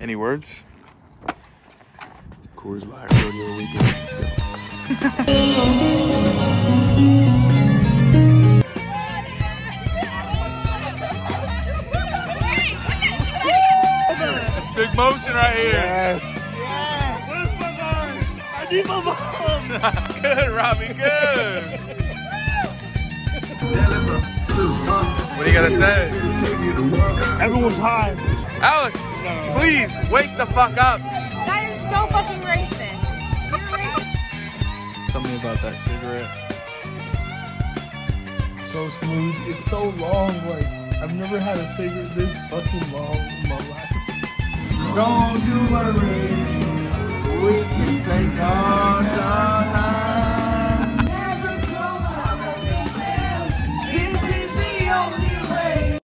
Any words? Coors Light Rodeo Weekend. Let's go. That's big motion right here. Yes. Yeah. Where's my mom? I need my mom. Good, Robbie, good. What do you gotta say? Everyone's high. Alex, please wake the fuck up. That is so fucking racist. You're racist. Tell me about that cigarette. So smooth. It's so long. Like, I've never had a cigarette this fucking long in my life. Don't you worry, we can take our time.